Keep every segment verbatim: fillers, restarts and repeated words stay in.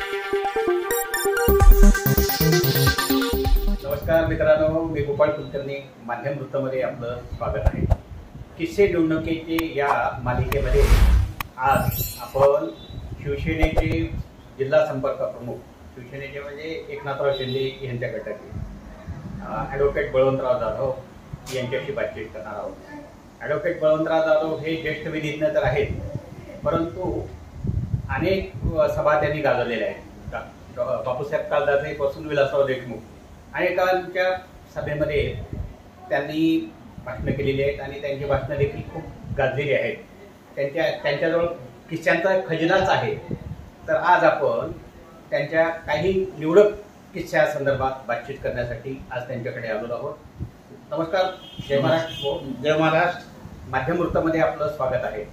नमस्कार मित्रांनो, मी गोपाळ कुलकर्णी. माध्यम वृत्तमध्ये आपलं स्वागत आहे. किस्से निवडणुकीचे या मालिकेमध्ये आज आपण शिवसेनेचे जिल्हा संपर्क प्रमुख, शिवसेनेचे म्हणजे एकनाथराव शिंदे यांच्या गटाचे ॲडव्होकेट बळवंतराव जाधव यांच्याशी बातचीत करणार आहोत. ॲडव्होकेट बळवंतराव जाधव हे ज्येष्ठ विधिज्ञ तर आहेत, परंतु अनेक सभा त्यांनी गाजवलेल्या आहेत. बापूसाहेब कालदासेपासून विलासराव देशमुख अनेकांच्या सभेमध्ये त्यांनी भाषणं केलेली आहेत आणि त्यांची भाषणं देखील खूप गाजलेली आहेत. त्यांच्या त्यांच्याजवळ किस्स्यांचा खजिनाच आहे. तर आज आपण त्यांच्या काही निवडक किस्स्या संदर्भात बातचीत करण्यासाठी आज त्यांच्याकडे आलेलो आहोत. नमस्कार. जय महाराष्ट्र. जय महाराष्ट्र. माध्यम वृत्तामध्ये आपलं स्वागत आहे.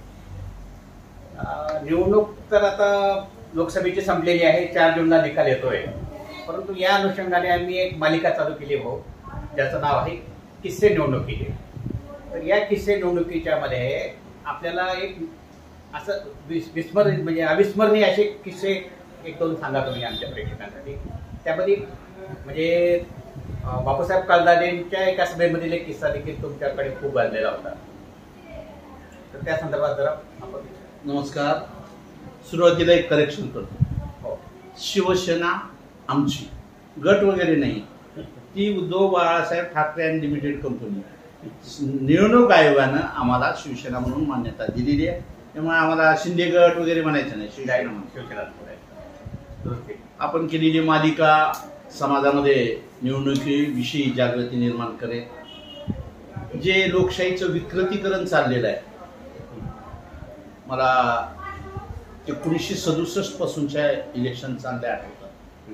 निवडणूक तर आता लोकसभेची संपलेली आहे, चार जूनला निकाल येतोय, परंतु या अनुषंगाने आम्ही एक मालिका चालू केली हो, ज्याचं नाव आहे किस्से निवडणुकीचे. तर या किस्से निवडणुकीच्या मध्ये आपल्याला एक असं विस्मरण म्हणजे अविस्मरणीय असे किस्से एक दोन सांगा तुम्ही आमच्या प्रेक्षकांसाठी. त्यामध्ये म्हणजे बापूसाहेब कालदासेंच्या एका सभेमधील एक किस्सा देखील तुमच्याकडे खूप गाजलेला होता, तर त्या संदर्भात जरा आपण. नमस्कार. सुरुवातीला एक करेक्शन करतो. हो. शिवसेना आमची गट वगैरे नाही, ती Uddhav Balasaheb Thackeray and limited company. निवडणूक आयोगानं आम्हाला शिवसेना म्हणून मान्यता दिलेली आहे, त्यामुळे आम्हाला शिंदे गट वगैरे म्हणायचं नाही, शिवसेना म्हणून. आपण केलेली मालिका समाजामध्ये निवडणुकीविषयी जागृती निर्माण करेल. जे लोकशाहीचं विकृतीकरण चाललेलं आहे, मला एकोणीसशे सदुसष्ट पासूनच्या इलेक्शन चांगले आठवतात.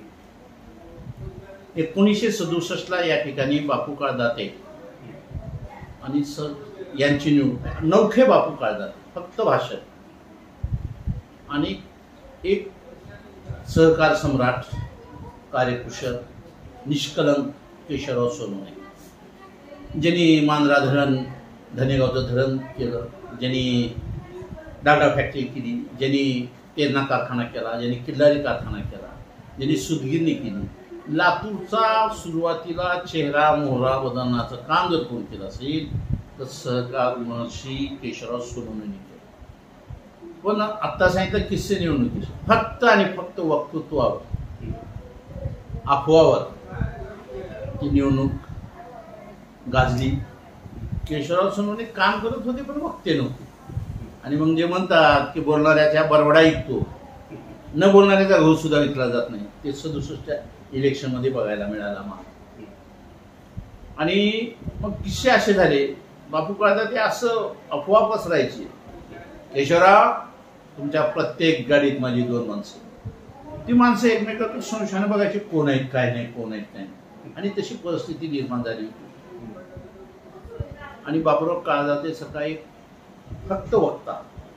एकोणीसशे सदुसष्ट ला या ठिकाणी बापू काळदाते आणि सर यांची निवडणूक. नवखे बापू काळदाते, फक्त भाषण, आणि एक सहकार सम्राट, कार्यकुशल, निष्कलंक केशवराव सोनवणे, ज्यांनी मांजरा धरण, धनेगावचं धरण केलं, ज्यांनी डाटा फॅक्टरी केली, ज्यांनी तेरणा कारखाना केला, ज्यांनी किल्लारी कारखाना केला, ज्यांनी सुतगिरणी केली. लातूरचा सुरुवातीला चेहरा मोहरा बदलण्याचं काम जर कोण केलं असेल तर सहकार महर्षी केशवराव सोनवणे केलं. पण आता सांगितलं किस्से निवडणुकीचे, फक्त आणि फक्त वक्तृत्वावर, अफवावर ती निवडणूक गाजली. केशवराव सोनवणे काम करत होते पण वक्ते नव्हते. आणि मग जे म्हणतात की बोलणाऱ्याच्या बरवडा ऐकतो, न बोलणाऱ्याचा घोष सुद्धा विकला जात नाही, ते सदुसष्टच्या इलेक्शन मध्ये बघायला मिळाला मला. आणि मग किस्से असे झाले, बापू काळदाते असं अफवा पसरायची, केशवराव तुमच्या प्रत्येक गाडीत माझी दोन माणसं. ती माणसं एकमेकांकडे संशयाने बघायची, कोण आहेत काय नाही, कोण आहेत काय नाही. आणि तशी परिस्थिती निर्माण झाली होती. आणि बापूराव काळदाते सकाळी फक्त वक्ता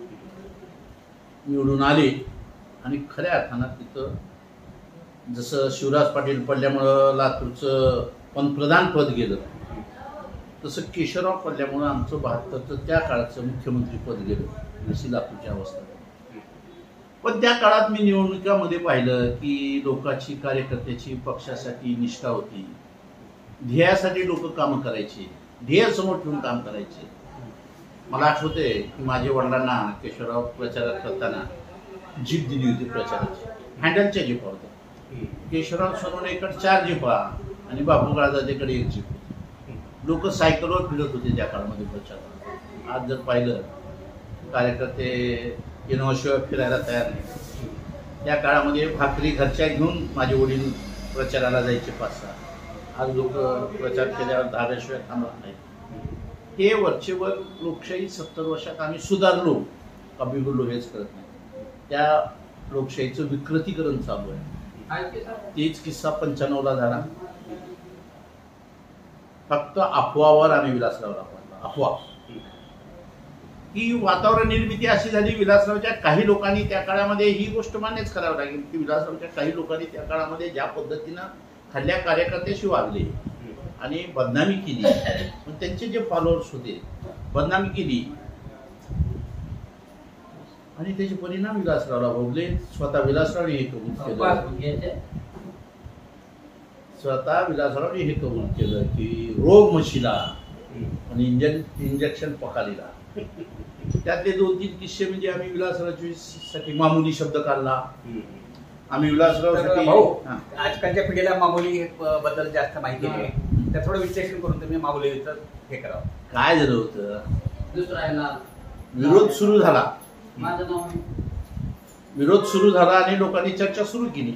निवडून आले. आणि खऱ्या अर्थानं तिथं जसं शिवराज पाटील पडल्यामुळं लातूरचं पंतप्रधान पद गेलं, तसं केशवराव पडल्यामुळं आमचं बहात्तरचं त्या काळाचं मुख्यमंत्री पद गेलं, अशी लातूरची अवस्था. पण त्या काळात मी निवडणुकीमध्ये पाहिलं की लोकांची, कार्यकर्त्याची पक्षासाठी निष्ठा होती, ध्येयासाठी लोक कामं करायची, ध्येय समोर ठेवून काम करायचे. मला आठवते की माझ्या वडिलांना केशवराव प्रचारात करताना जीप दिली होती प्रचाराची, हँडलच्या जीपा होत्या. केशवराव सोनवणेकडे चार जीपा आणि बापू काळदातेकडे एक जीप होती. लोक सायकलवर फिरत होते त्या काळामध्ये प्रचारात. आज जर पाहिलं, कार्यकर्ते इनोव्हाशिवाय फिरायला तयार नाही. त्या काळामध्ये भाकरी घरच्या घेऊन माझे वडील प्रचाराला जायचे पाच सहा. आज लोक प्रचार केल्यावर धाब्याशिवाय थांबत नाही. हे वरचेवर लोकशाही सत्तर वर्षात आम्ही सुधारलो का बिघडलो हेच कळत नाही. त्या लोकशाहीचं विकृतीकरण चालू आहे. तीच किस्सा पंच्याण्णव ला झाला. फक्त अफवावर आम्ही विलासरावला पडला. अफवा ही वातावरण निर्मिती अशी झाली. विलासरावच्या काही लोकांनी त्या काळामध्ये ही गोष्ट मान्यच करावी लागेल की विलासरावच्या काही लोकांनी त्या काळामध्ये ज्या पद्धतीनं खल्ल्या कार्यकर्त्याशी वागले आणि बदनामी केली, पण त्यांचे जे फॉलोअर्स होते बदनामी केली, आणि त्याचे परिणाम विलासरावला भोगले. स्वतः विलासरावने हे कबूल केलं स्वतः विलासरावने हे कबूल केलं की रोग म्हशीला आणि इंजन इंजेक्शन पकालीला. त्यातले दोन तीन किस्से म्हणजे आम्ही विलासरावची साठी मामुली शब्द काढला. आम्ही विलासरावसाठी भाऊ आजकालच्या पिढीला मामुली बद्दल जास्त माहिती नाही, त्या थोडं विश्लेषण करून तुम्ही मामुलीचं हे करावं. काय झालं होतं, विरोध सुरू झाला विरोध सुरू झाला आणि लोकांनी चर्चा सुरू केली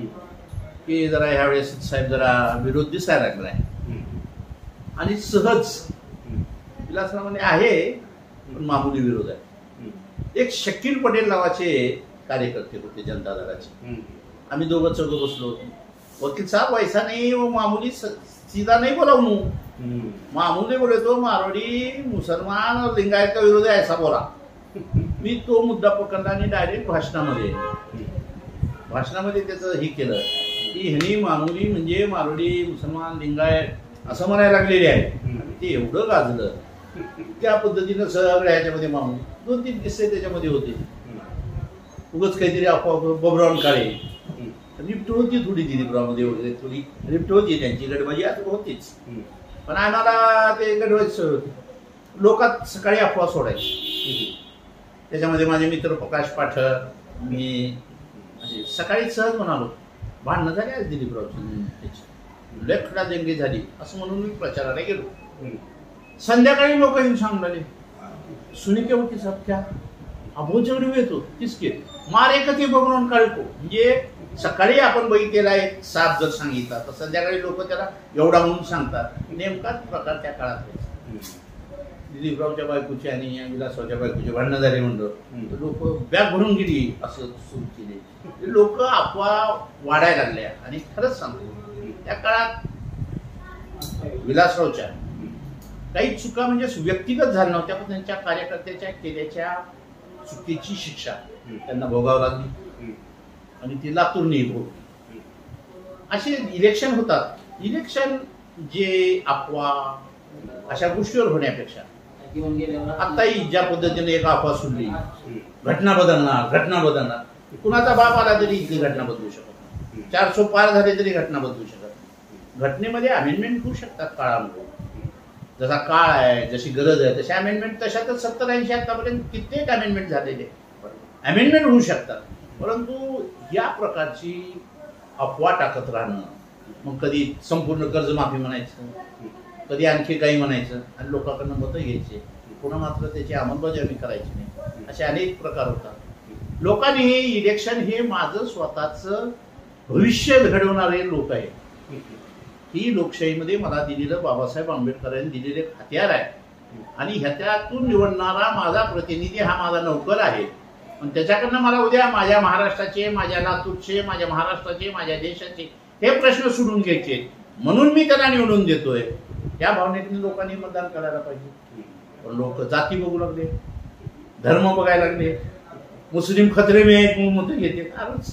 की जरा ह्यावेळेस साहेब जरा विरोध दिसायला लागलाय. आणि सहज विलासरावाने आहे पण मामुली विरोध आहे. एक शकील पटेल नावाचे कार्यकर्ते होते जनता दलाचे. आम्ही दोघं चौघं बसलो होतो. वकील साहब वैसा नाही वो मामुली सीधा नहीं बोला हूँ, मामूली बोले तो मारवाड़ी मुसलमान और लिंगायत का विरोध है ऐसा बोला. मी तो मुद्दा पकडला आणि डायरेक्ट भाषणामध्ये भाषणामध्ये त्याचं हे केलं की ह्यांनी मामुली म्हणजे मारवाडी मुसलमान लिंगायत असं म्हणायला लागलेले आहे. ते एवढं गाजलं त्या पद्धतीनं सगळ्या ह्याच्यामध्ये मामुली दोन तीन किस्से त्याच्यामध्ये होते. उगाच काहीतरी अफवा बबरावून काळे लिफ्ट होती थोडी दिलीपरावमध्ये वगैरे थोडी लिफ्ट होती त्यांची गडबाजी आज होतीच. पण आम्हाला ते गडबाजी होती. लोकात सकाळी अफवा सोडायची. त्याच्यामध्ये माझे मित्र प्रकाश पाठक मी असे सकाळी सहज म्हणालो भांडणं झाली आज दिलीपरावची लय खडाजंगी झाली असं म्हणून मी प्रचाराला गेलो. संध्याकाळी लोक येऊन सांगले सुनी के वकील साहब क्या अबो जेवढी येतो किसके मारे कधी बघून काळको. म्हणजे सकाळी आपण बघितलेला एक साप जर सांगितला तर संध्याकाळी लोक त्याला एवढा म्हणून सांगतात. नेमकाच प्रकार त्या काळात दिलीपरावच्या बायकोची आणि विलासरावच्या बायकोची भांडणं झाली म्हणलं लोक बॅग भरून गेली असं सुरू केले. लोक अफवा वाढायला लागल्या. आणि खरंच सांगतो त्या काळात विलासरावच्या काही चुका म्हणजे व्यक्तिगत झाल्या नव्हत्या पण त्यांच्या कार्यकर्त्याच्या केल्याच्या चुकीची शिक्षा त्यांना भोगावं लागली आणि ती लातूरने भोगली. असे इलेक्शन होतात. इलेक्शन जे अफवा अशा गोष्टीवर होण्यापेक्षा आताही ज्या पद्धतीने एक अफवा सुटली घटना बदलणार घटना बदलणार कुणाचा बाप आला तरी इथली घटना बदलू शकत नाही. चारशे पार झाले तरी घटना बदलू शकत नाही. घटनेमध्ये अमेंडमेंट होऊ शकतात काळामध्ये. जसा काळ आहे जशी गरज आहे तशी अमेंडमेंट तशातच सत्तर ऐंशी आतापर्यंत कित्येक अमेंडमेंट झालेले अमेंडमेंट होऊ शकतात. परंतु या प्रकारची अफवा टाकत राहणं मग कधी संपूर्ण कर्जमाफी म्हणायचं कधी आणखी काही म्हणायचं आणि लोकांकडनं मतं घ्यायचे पुन्हा मात्र त्याची अंमलबजावणी करायची नाही असे अनेक प्रकार होतात. लोकांनी हे इलेक्शन हे माझं स्वतःच भविष्य घडवणारे लोक आहे. ही लोकशाहीमध्ये मला दिलेलं बाबासाहेब आंबेडकरांनी दिलेले हत्यार आहे आणि ह्याच्यातून निवडणारा माझा प्रतिनिधी हा माझा नौकर आहे. पण त्याच्याकडनं मला उद्या माझ्या महाराष्ट्राचे माझ्या लातूरचे माझ्या महाराष्ट्राचे माझ्या देशाचे हे प्रश्न सोडून घ्यायचे म्हणून मी त्याला निवडून देतोय. या भावनेतून लोकांनी मतदान करायला पाहिजे. पण लोक जाती बघू लागले धर्म बघायला लागले मुस्लिम खतरे में मत घेते.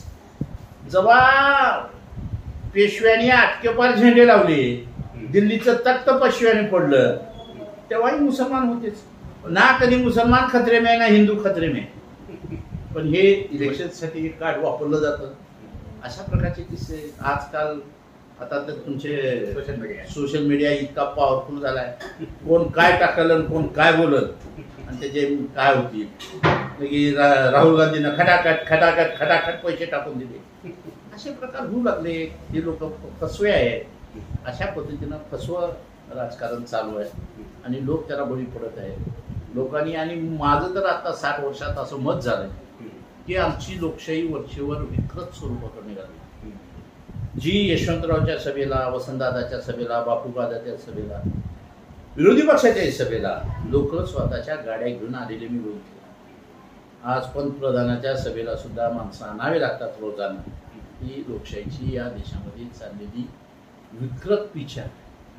जेव्हा पेशव्याने आटकेपार झेंडे लावले दिल्लीचं तख्त पशव्याने पडलं तेव्हाही मुसलमान होतेच ना. कधी मुसलमान खतरे में ना हिंदू खतरे में. पण हे इलेक्शनसाठी कार्ड वापरलं जातं. अशा प्रकारचे किस्से आजकाल आता तर तुमचे सोशल मीडिया सोशल मीडिया इतका पॉवरफुल झालाय. कोण काय टाकलं कोण काय बोलत आणि त्याचे काय होतील. राहुल गांधीनं खटाखट खटाखट खटाखट पैसे टाकून दिले असे प्रकार होऊ लागले. हे लोक फसवे आहेत. अशा पद्धतीनं फसवं राजकारण चालू आहे आणि लोक त्याला बळी पडत आहेत लोकांनी. आणि माझं तर आता साठ वर्षात असं मत झालंय की आमची लोकशाही वरचेवर विकृत स्वरूपाकडे निघाली. जी यशवंतरावच्या सभेला वसंतदादाच्या सभेला बापूदादाच्या सभेला विरोधी पक्षाच्या सभेला लोक स्वतःच्या गाड्या घेऊन आलेले मी बघितले. आज पंतप्रधानाच्या सभेला सुद्धा माणसं आणावे लागतात रोजाना. ही लोकशाहीची या देशामध्ये चाललेली विकृत पिच आहे.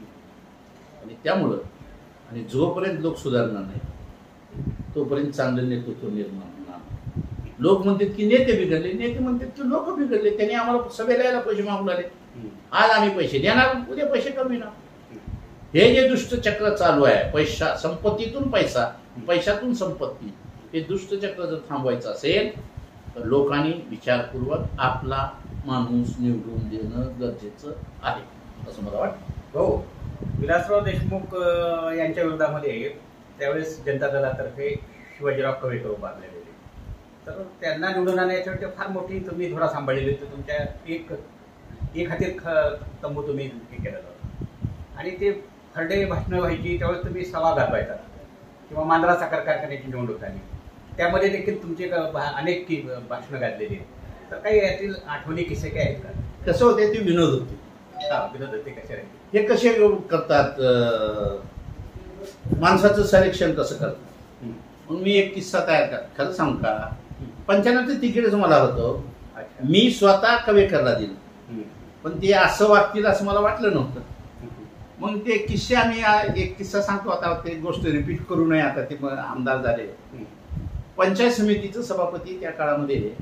आणि त्यामुळं आणि जोपर्यंत लोक सुधारणार नाही तोपर्यंत चांगलं नेतृत्व निर्माण होणार. लोक म्हणतात की नेते बिघडले नेते म्हणतात की लोक बिघडले. त्यांनी आम्हाला सभेला यायला पैसे मागून आले आज आम्ही पैसे देणार उद्या पैसे कमी ना. हे जे दुष्ट चक्र चालू आहे पैसा संपत्तीतून पैसा पैशातून संपत्ती हे दुष्टचक्र जर थांबवायचं असेल तर लोकांनी विचारपूर्वक आपला माणूस निवडून देणं गरजेचं आहे असं मला वाटतं. हो, विलासराव देशमुख अ, यांच्या विरोधामध्ये त्यावेळेस जनता दलातर्फे शिवाजीराव कवेकर उभारले गेले, तर त्यांना निवडून आणण्यासाठी फार मोठी तुम्ही धोरा सांभाळलेली होती. तुमच्या एक एक हाती ख- तंबू तुम्ही हे केलं होतं आणि ते खरडे भाषणं व्हायची त्यावेळेस तुम्ही सभा घालवायचा किंवा मांजरा साखर कारखान्याची निवडणूक झाली, त्यामध्ये देखील तुमचे क- भा- अनेक की भाषणं घातलेली आहेत. तर काही यातील आठवणी किस्से काय आहेत का? कसं होते ते विनोद होते. हा, विनोद होते कसे राहिले? हे कसे करतात अं, माणसाचं सिलेक्शन कसं करतात. मग मी एक किस्सा तयार कर खरं सांगू का, पंच्याण्णवचं तिकीटच मला होतं, अच्छा. मी स्वतः कवेकरला दिलं, हम्म. पण ते असं वागतील असं मला वाटलं नव्हतं. मग ते किस्से आम्ही आ- एक किस्सा सांगतो आता, ते गोष्ट रिपीट करू नये. आता ते म- आमदार झाले, पंचायत समितीचं सभापती त्या काळामध्ये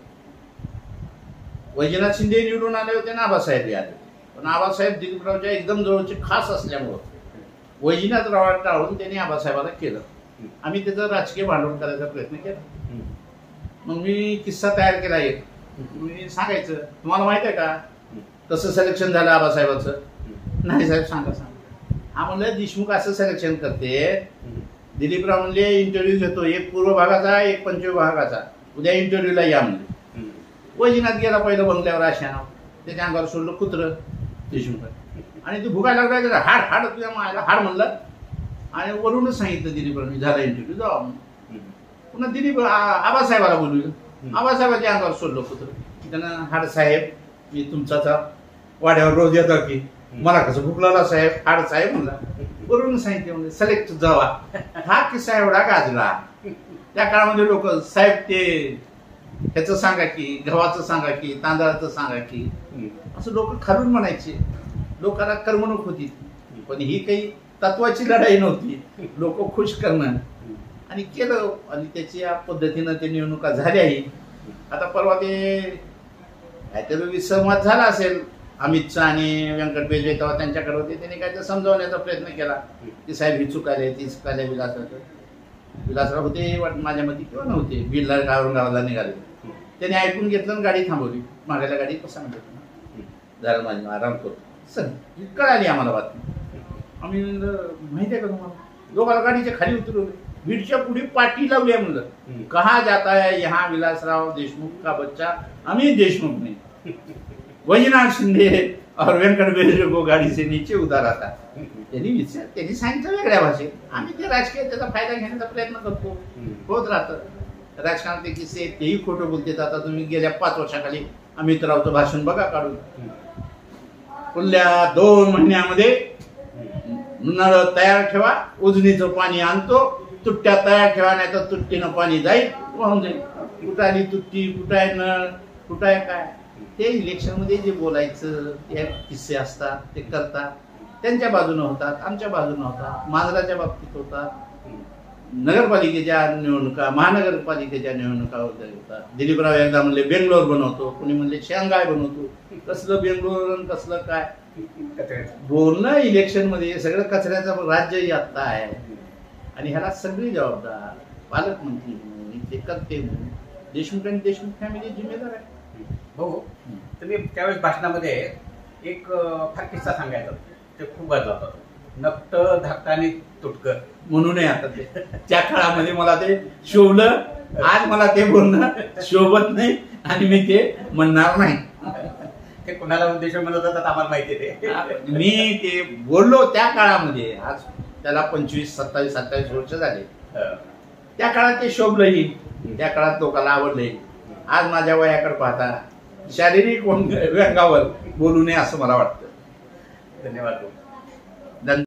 वैजनाथ शिंदे निवडून आले होते ना आबासाहेब आले, पण आबासाहेब दिलीपरावच्या एकदम जवळचे खास असल्यामुळं वैजनाथ राव टाळून त्यांनी आबासाहेबाला केलं. आम्ही त्याचं राजकीय भांडवल करायचा प्रयत्न केला. मग मी किस्सा तयार केला एक, मी सांगायचं तुम्हाला माहित आहे का कसं सिलेक्शन झालं आबासाहेबाचं. नाही साहेब सांगा सांगा. हा म्हणलं देशमुख असं सिलेक्शन करते. दिलीपराव म्हणले इंटरव्ह्यू घेतो, एक पूर्व भागाचा एक पश्चिम भागाचा, उद्या इंटरव्ह्यूला या म्हणले. वैजनाथ गेला पहिलं बंगल्यावर आशाना, त्याच्या अंगावर सोडलं कुत्रं देशमुख आणि ते भुकायला लागला त्याला हाड हाड तुझ्या मायला हाड म्हणलं आणि वरूनच सांगितलं दिलीपराव झाला इंटरव्ह्यू जावा म्हणून. पुन्हा दिलीप आ- आबासाहेबाला बोलवलं, आबासाहेबाच्या अंगावर सोडलं कुत्रं. त्यानं हाड साहेब मी तुमचा वाड्यावर रोज येतो की मला कसं भूक लागला साहेब, हाड साहेब म्हणला, वरून सांगितलं म्हणजे सिलेक्ट जावा. हा किस्सा एवढा गाजला त्या काळामध्ये. लोक साहेब ते ह्याचं सांगा की, गव्हाचं सांगा की, तांदळाचं सांगा की, असं लोक खालून म्हणायचे. लोकांना करमणूक होती, पण ही काही तत्वाची लढाई नव्हती. लोक खुश करणं आणि केलं आणि त्याच्या पद्धतीनं ते निवडणुका झाल्याही. आता परवा ते काहीतरी विसंवाद झाला असेल अमितचा आणि व्यंकट बेजवे, तेव्हा त्यांच्याकडे होते, त्यांनी काहीतरी समजावण्याचा प्रयत्न केला की साहेब ही चुकायला ती चुकायला. विलासराव विलासराव होते वाट माझ्या मते किंवा नव्हते, बीडला गावावरून गावाला निघाले. त्यांनी ऐकून घेतलं आणि गाडी थांबवली. मागायला गाडी कसं म्हणतो झालं माझी आराम करतो सर, कळाली आम्हाला बातमी. आम्ही माहिती आहे का तुम्हाला, दोघाला गाडीच्या खाली उतरवले, बीडच्या पुढे पाठी लावली आहे. म्हणलं कहा जाता है यहाँ विलासराव देशमुख का बच्चा अमित देशमुख ने वैजनाथ शिंदे और वेंकट बेजरे को गाडी से नीचे उतारा था. त्यांनी विचार त्यांनी सांगितलं वेगळ्या भाषेत. आम्ही ते राजकीय त्याचा फायदा घेण्याचा प्रयत्न करतो, होत राहतं. राजकारणात ते किस्से तेही खोटं बोलतात. आता तुम्ही गेल्या पाच वर्षाखाली अमित रावचं भाषण बघा काढून, पुढल्या दोन महिन्यामध्ये नळ तयार ठेवा, उजनीचं पाणी आणतो, तुट्ट्या तयार ठेवा नाही तर तुट्टीनं पाणी जाईल वाहून जाईल. कुठं आली तुट्टी, कुठं आहे नळ, कुठं आहे काय. ते इलेक्शन मध्ये जे बोलायचं ते किस्से असतात ते करतात. त्यांच्या बाजूने होतात, आमच्या बाजूने होतात, मांजराच्या बाबतीत होतात, नगरपालिकेच्या निवडणुका, महानगरपालिकेच्या निवडणुका वगैरे होतात. दिलीपराव एकदा म्हणले बेंगलोर बनवतो, कुणी म्हणले शांघाय बनवतो. कसलं बेंगलोर आणि कसलं काय बोलणं इलेक्शन मध्ये. सगळं कचऱ्याचं राज्य आता आहे आणि ह्याला सगळी जबाबदार पालकमंत्री म्हणून, इथले कर्ते म्हणून देशमुख आणि देशमुख फॅमिली जिम्मेदार आहे. हो, तुम्ही त्यावेळेस भाषणामध्ये एक अ, फार किस्सा सांगायचा, ते खूप गाजला होता. नक्त धाकटाने तुटकर म्हणून आता ते त्या काळामध्ये मला ते शोभलं. आज मला ते बोलणं शोभत नाही आणि मी ते म्हणणार नाही. ते कुणाला उद्देश म्हणत होतात आम्हाला माहिती आहे. ते मी ते बोललो त्या काळामध्ये. आज त्याला पंचवीस सत्तावीस सत्तावीस वर्ष झाले. त्या काळात ते शोभलंही, त्या काळात लोकांना आवडलंही. आज माझ्या वयाकडे पाहता शारीरिक व्यंगावर बोलू नये असं मला वाटतं. धन्यवाद.